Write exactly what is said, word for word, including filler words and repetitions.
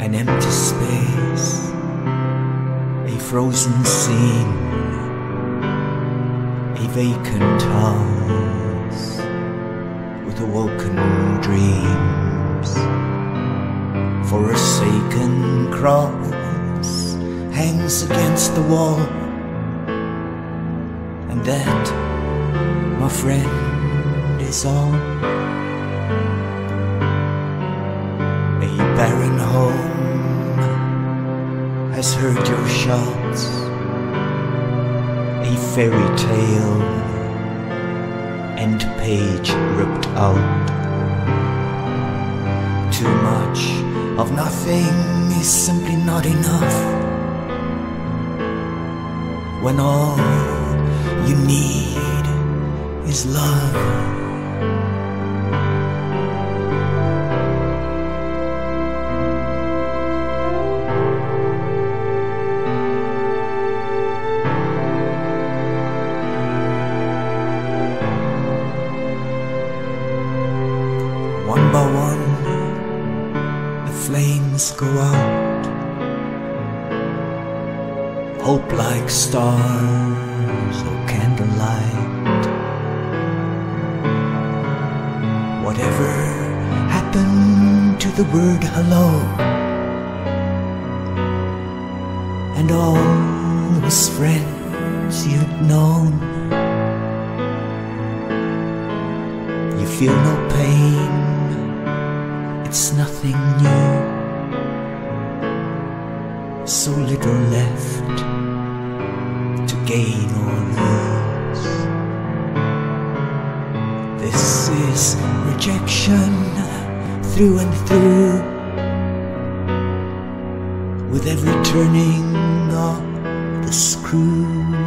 an empty space, a frozen scene, a vacant house with awoken dreams. Forsaken cross hangs against the wall, and that, my friend, is all. A barren home has heard your shots, a fairy tale, end page ripped out. Too much of nothing is simply not enough, when all you need is love. One by one, the flames go out. Hope like stars or candlelight. Whatever happened to the word hello? And all those friends you'd known. You feel no pain, it's nothing new. So little left to gain or lose. This is rejection through and through, with every turning of the screw.